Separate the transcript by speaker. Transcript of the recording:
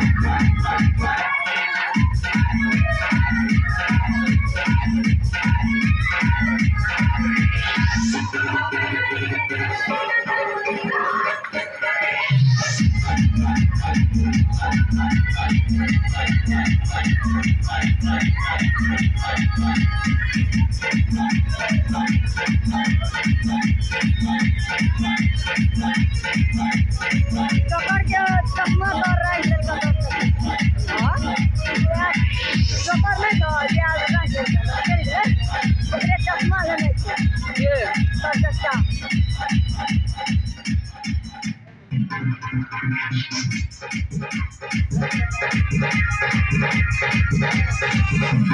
Speaker 1: joker के चश्मा कर रहा है इधर का हां जोकर नहीं तो ये आ रहा है तेरे चश्मा लेने ये सर चश्मा